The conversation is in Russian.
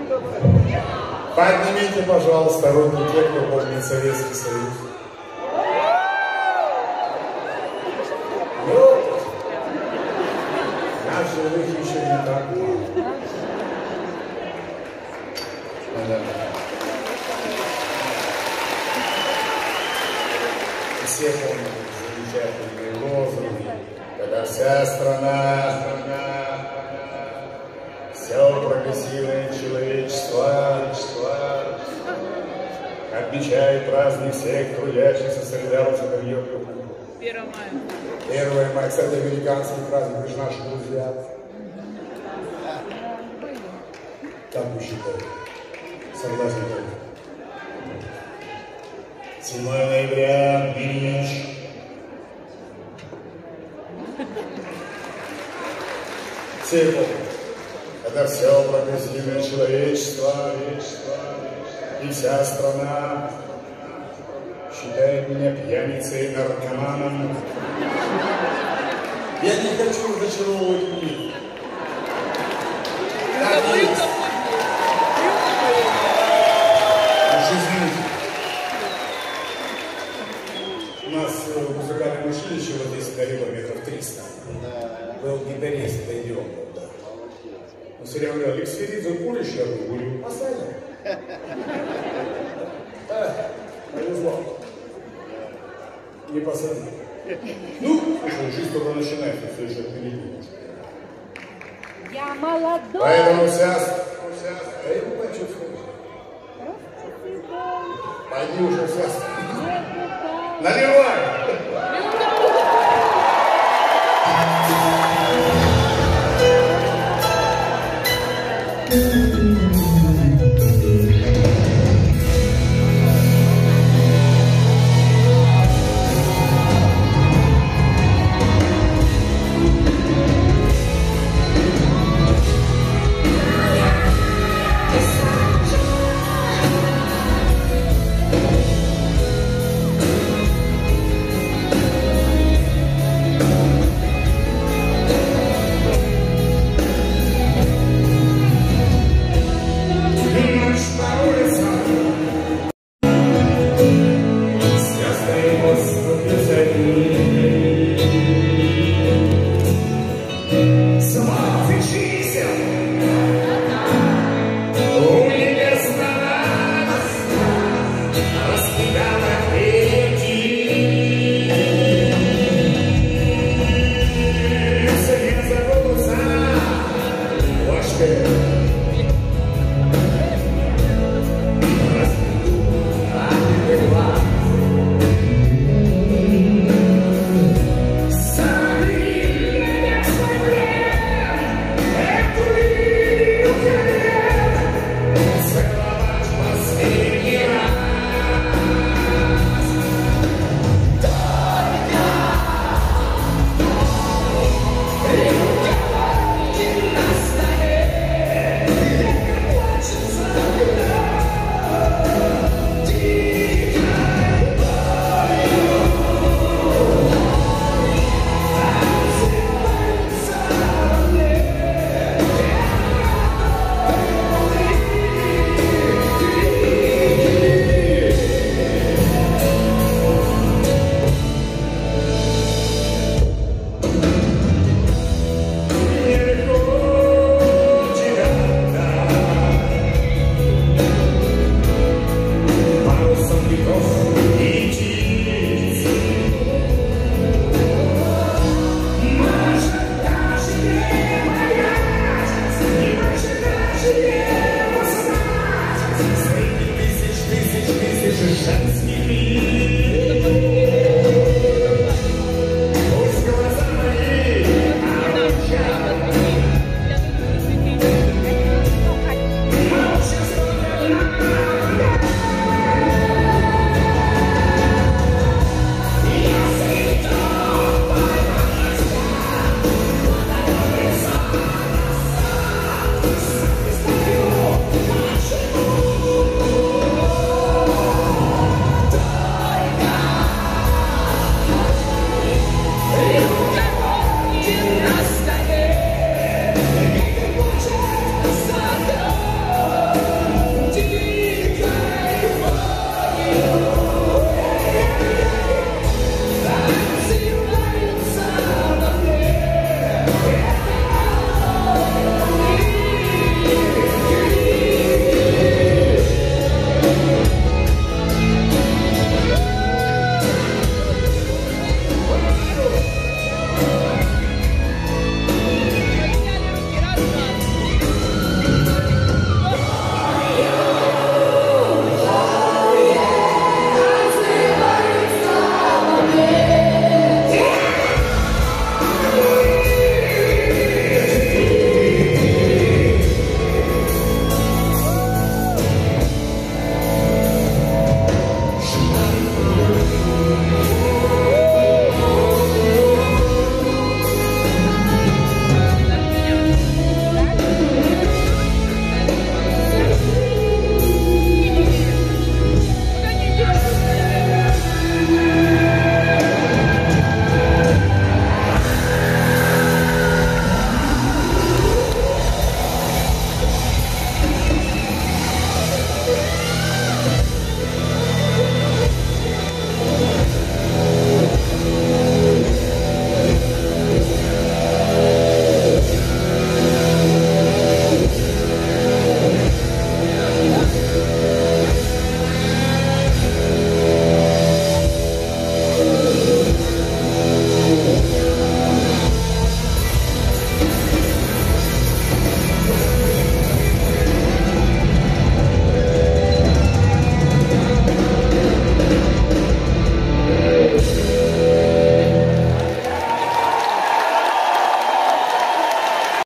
Поднимите, пожалуйста, руки те, кто помнит Советский Союз. Нас живых еще не так мало. Да. Все помнят замечательные лозунги, когда вся страна, все прогрессивное человечество отмечает праздник всех трудящихся солидарности в ее кругу. 1 мая. 1 мая, кстати, американский праздник, вы же наши друзья. Как вы считаете? Согласен только. 7 ноября, Ильич. Все помнят, когда все прогрессивное человечество и вся страна считает меня пьяницей и наркоманом. Я не хочу разочаровывать людей. У нас в музыкальном училище вот здесь горело метров 300. Был гитарист, дойдем. Он все время говорил: Алексей Ридзе, куришь? Я говорю: поставим. Повезло. Не посадили. Ну, слушай, жизнь только начинается, все еще впереди. Я молодой. Поэтому вся... Да я не почувствую. Пойди уже вся... Наливай!